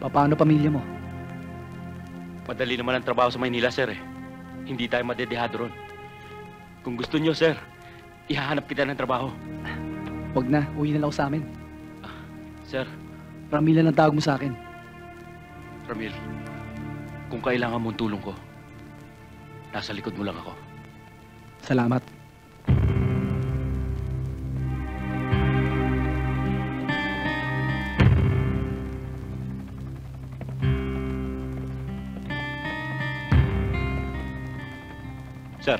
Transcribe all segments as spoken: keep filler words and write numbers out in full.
Paano pamilya mo? Madali naman ang trabaho sa Maynila, sir eh. Hindi tayo madedehado ron. Kung gusto niyo, sir, ihahanap kita ng trabaho. Huwag na, uwi na lang ako sa amin. Sir, Ramil lang ang tawag mo sa akin. Ramil, kung kailangan mong tulong ko, nasa likod mo lang ako. Salamat. Sir.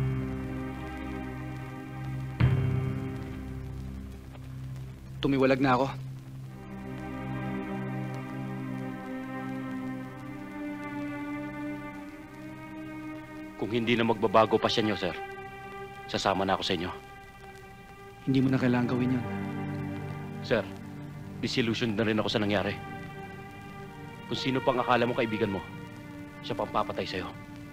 Tumiwalag na ako. Kung hindi na magbabago pa siya niyo, sir, sasama na ako sa inyo. Hindi mo na kailangan gawin yun. Sir, disillusioned na rin ako sa nangyari. Kung sino pang akala mo kaibigan mo, siya pang papatay sa'yo.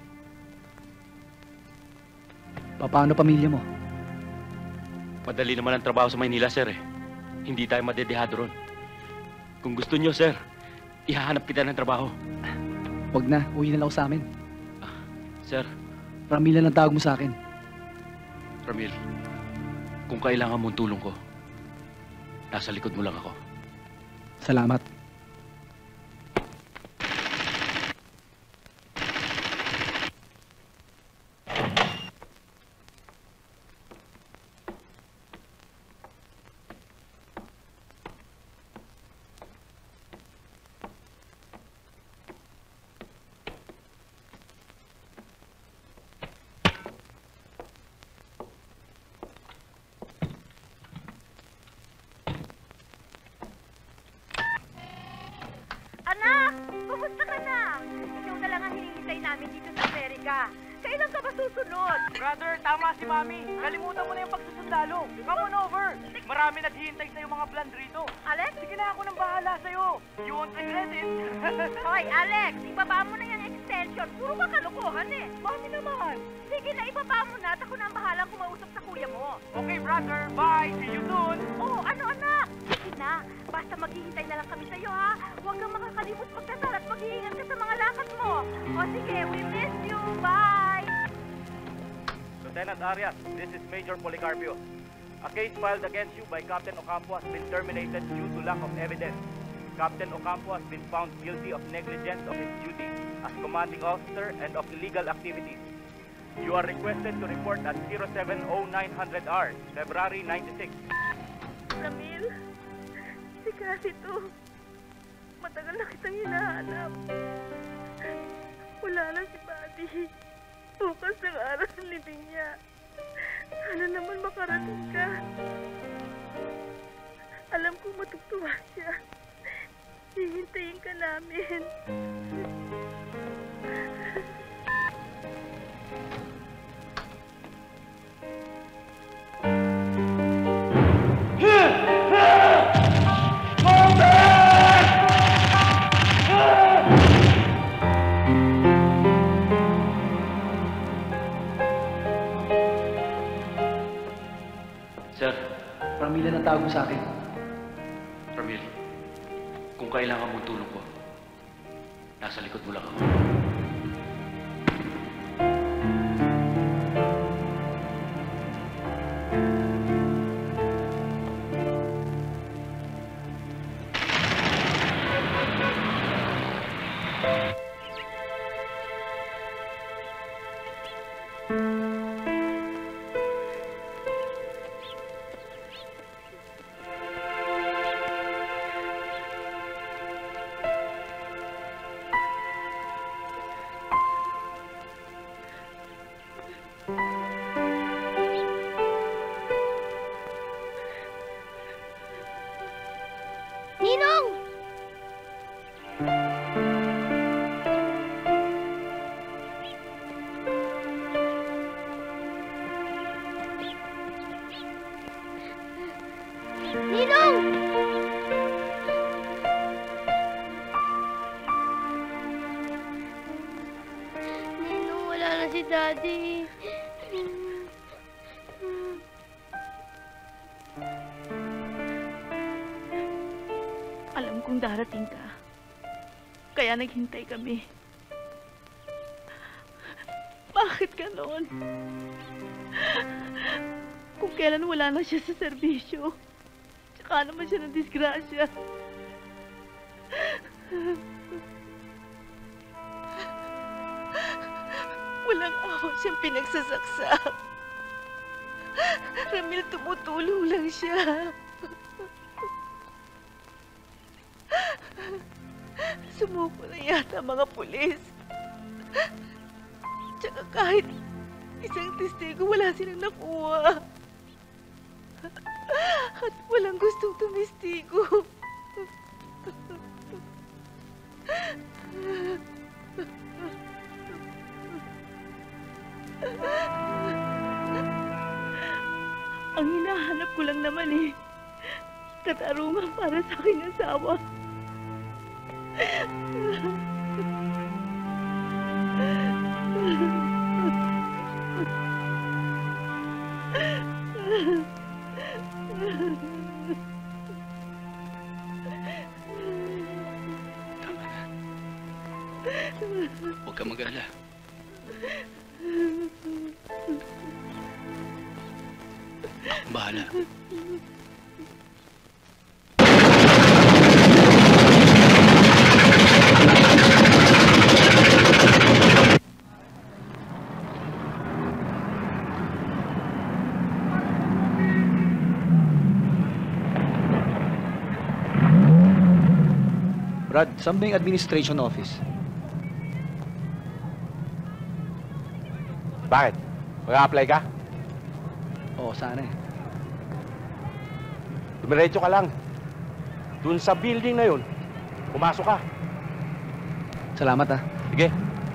Paano pamilya mo? Madali naman ang trabaho sa Maynila, sir eh. Hindi tayo madedehado ron. Kung gusto niyo, sir, ihahanap kita ng trabaho. Huwag na, uwi na lang ako sa amin. Sir. Ramil lang ang tawag mo sa akin. Ramil, kung kailangan mong tulong ko, nasa likod mo lang ako. Salamat. Anak! Kumusta ka na? Ikaw na lang ang hinihintay namin dito sa Amerika. Kailan ka ba susunod? Brother, tama si Mami. Kalimutan mo na yung pagsusundalo. Come on over. Marami naghihintay sa'yo mga plan rito. Alex? Sige na, ako nang bahala sa'yo. You won't regret it. Hoy, Alex! Ibaba mo na yung extension. Puro ka kalokohan eh. Mami naman. Sige na, ibaba mo na at ako na ang bahalang kumausap sa kuya mo. Okay, brother. Bye. See you soon. Oo, ano anak? Sige na. Basta maghihintay na lang kami sa'yo ha. Huwag kang makakalimot magdasal at mag-iingat ka sa mga lakad mo. O sige, we miss you. Bye! Lieutenant Arias, this is Major Policarpio. A case filed against you by Captain Ocampo has been terminated due to lack of evidence. Captain Ocampo has been found guilty of negligence of his duty as commanding officer and of illegal activities. You are requested to report at zero seven zero nine hundred R, February ninety-six. Ramil, si Casito. Matagal na kitang hinahanap. Wala na si Buddy. Bukas ang araw ng libing niya. Sana naman makarating ka. Alam kong matutuwa siya. Hihintayin ka namin. Sir. Ramil lang ang tawag mo sa akin. Ramil, kung kailangan mong tulong ko, nasa likod mo lang ako. Ninong! Ninong! Ninong, wala na si Daddy. Alam kong darating ka. Kaya naghintay kami. Bakit ganon? Kung kailan wala na siya sa serbisyo, tsaka naman siya ng disgrasya. Walang awa siyang pinagsasaksak. Ramil, tumutulong lang siya. Sumuko na yata ang mga pulis. Tsaka kahit isang testigo, wala silang nakuha. At walang gustong tumistigo. Ang hinahanap ko lang naman eh, katarungan para sa aking asawa. Tama na. Huwag ka mag-alala. Akong bahala. Brad, saan ba yung administration office? Bakit? Mag-a-apply ka? Oo, sana eh. Dumiretso ka lang. Doon sa building na yun, pumasok ka. Salamat ah. Sige.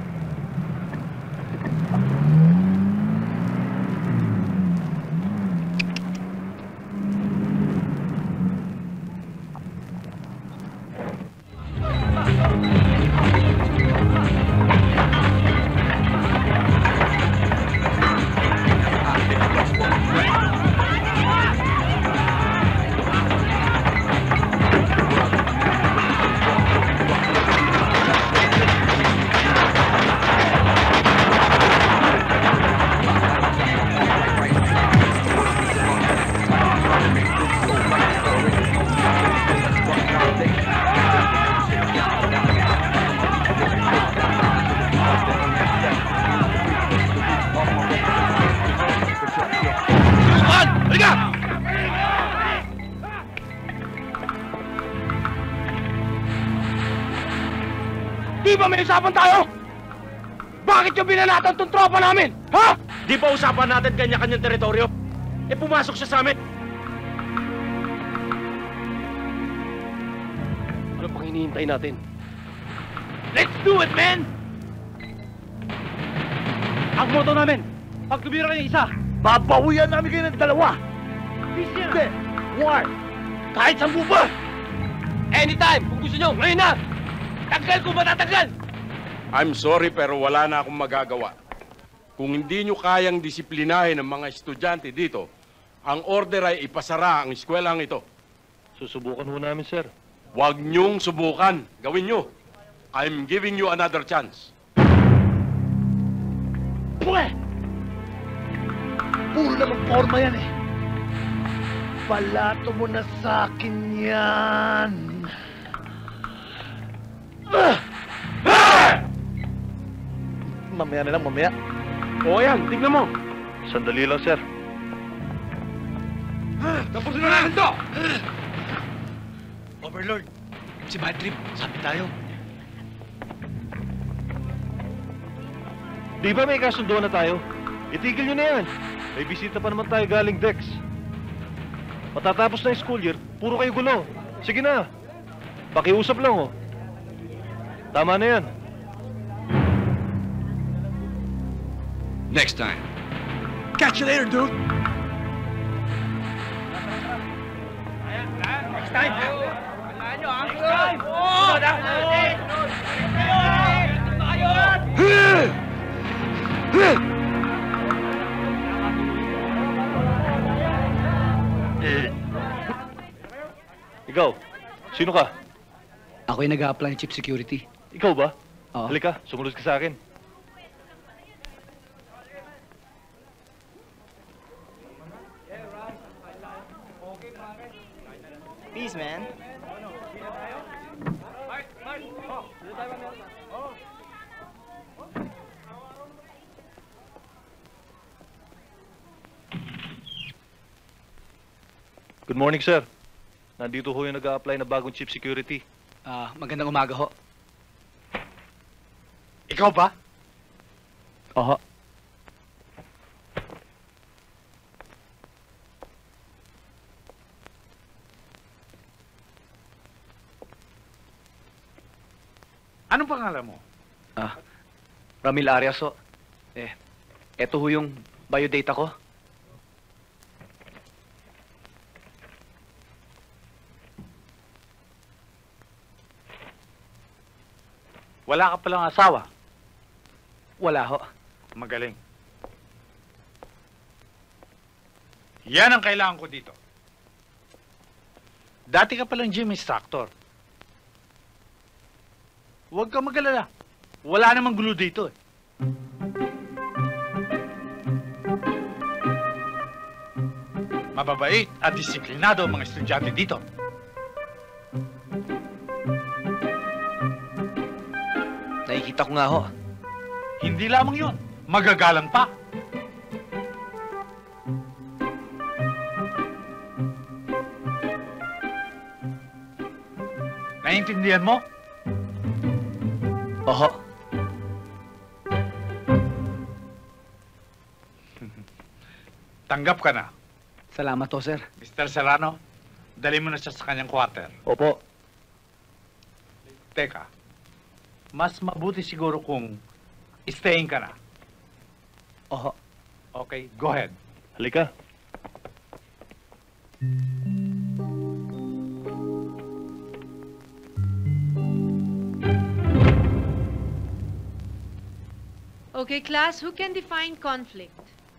Di ba may usapan tayo? Bakit yung binanatan tong tropa namin? Ha? Di ba usapan natin kanya-kanyang teritoryo? Eh pumasok siya sa amin. Ano pang hinihintay natin? Let's do it, man! Ang moto namin, pag tumira kayo isa, babawian namin kayo ng dalawa. Hindi, war. Kahit sampu pa. Anytime, kung gusto nyo, ngayon na. Tagal kung matatagal! I'm sorry pero wala na akong magagawa. Kung hindi nyo kayang disiplinahin ang mga estudyante dito, ang order ay ipasara ang eskwelahan ito. Susubukan ho namin, sir. Huwag nyong subukan. Gawin nyo. I'm giving you another chance. Pwe! Puro naman forma yan eh. Palato mo na sa akin yan. Mamaya na lang, mamaya. O yan, tignan mo. Sandali lang, sir. Tapusin na natin to! Overlord, si Bad Trip, sabi tayo. Di ba may kasundo na tayo? Itigil nyo na yan. May bisita pa naman tayo galing Dex. Matatapos na yung school year, puro kayo gulo. Sige na. Pakiusap lang, oh. Tama na yan. Next time. Catch you later, dude. Next time! Next time! Oh! Ikaw, sino ka? Ako yung nag-a-apply ng chief security. Ikaw ba? Oo. Halika, sumunod ka sa akin. Peace, man. Good morning, sir. Nandito ho yung nag-a-apply na bagong chief security. Ah, magandang umaga ho. Ikaw ba? Oho. Anong pangalan mo? Ah, Ramil Arias ho. Eh, eto ho yung biodata ko. Wala ka palang asawa. Wala ho. Magaling. Yan ang kailangan ko dito. Dati ka palang gym instructor. Huwag ka mag-alala. Wala namang gulo dito eh. Mababait at disiplinado ang mga estudyante dito. Nakikita ko nga ho. Hindi lamang yun. Magagalang pa. Naiintindihan mo? Oho. Tanggap ka na. Salamat ho, sir. mister Serrano, dali mo na siya sa kanyang quarter. Opo. Teka, mas mabuti siguro kung stayin ka na. Oho. Okay, go ahead. Halika. Okay, class, who can define conflict?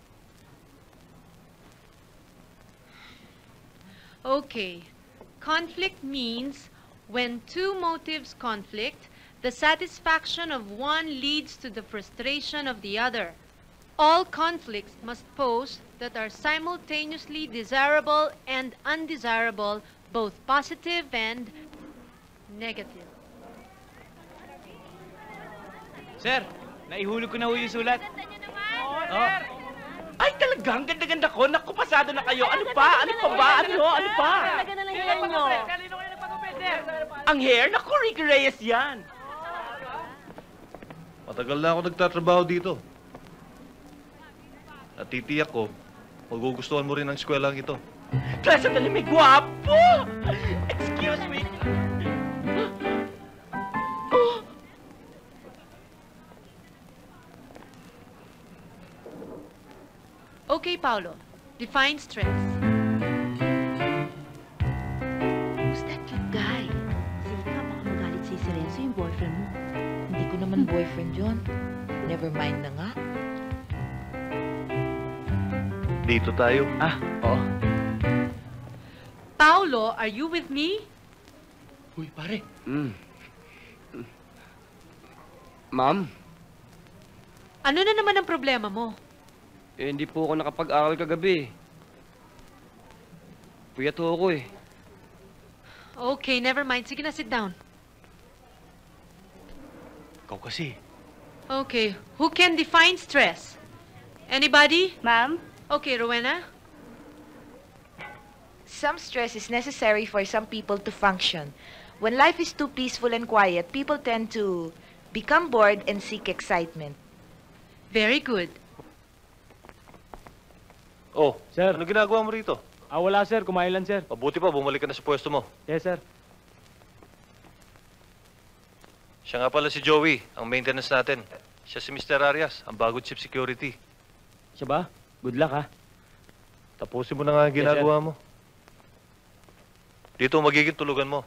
Okay, conflict means when two motives conflict, the satisfaction of one leads to the frustration of the other. All conflicts must pose that are simultaneously desirable and undesirable, both positive and negative. Sir, naihulog ko na ho yung sulat. Oo, sir. Ay, talaga, ang ganda-ganda ko. Naku, pasado na kayo. Ano pa? Ano pa ba? Ano? Ano pa? Talaga na lang yan nyo. Ang hair? Naku, Ricky Reyes yan. Matagal na ako nagtatrabaho dito. At titiyak ko, magugustuhan mo rin ang eskwelahan ito. Klase na may gwapo! Excuse me. Oh. Okay, Paolo, define stress. Who's that cute guy? Sige nga, baka magalit si Silencio yung boyfriend mo. Hindi ko naman boyfriend yun. Never mind na nga. Dito tayo. Ah, oo. Paolo, are you with me? Uy, pare. Mm. Ma'am? Ano na naman ang problema mo? Eh, hindi po ako nakapag-aral kagabi. Puyat ho ako eh. Okay, never mind. Sige na, sit down. Ikaw kasi. Okay, who can define stress? Anybody? Ma'am? Okay, Rowena? Some stress is necessary for some people to function. When life is too peaceful and quiet, people tend to become bored and seek excitement. Very good. Oh, Sir. ano ginagawa mo rito? Ah, wala sir. Kumain lang sir. Mabuti pa, bumalik ka na sa pwesto mo. Yes, sir. Siya nga pala si Joey, ang maintenance natin. Siya si mister Arias, ang bagong chief security. Siya ba? Good luck ha. Tapusin mo na nga ang ginagawa mo. Dito ang magiging tulugan mo.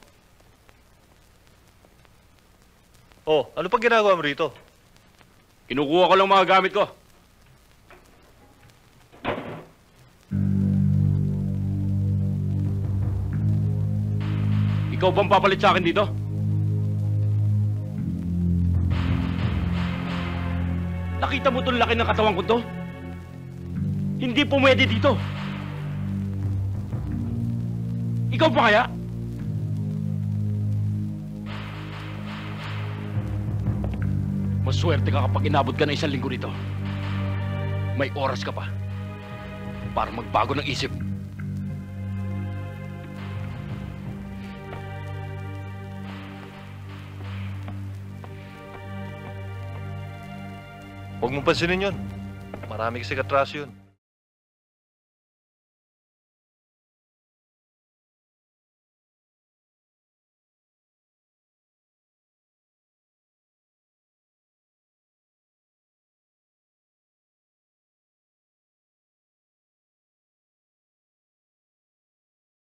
Oh, ano pang ginagawa mo rito? Kinukuha ko lang mga gamit ko. Ikaw bang papalit sa akin dito? Nakita mo itong laki ng katawan ko to? Hindi pumwede dito. Ikaw pa kaya? Maswerte ka kapag inabot ka ng isang linggo rito. May oras ka pa para magbago ng isip. Huwag mong pansinin yun. Marami kasi katraso yun.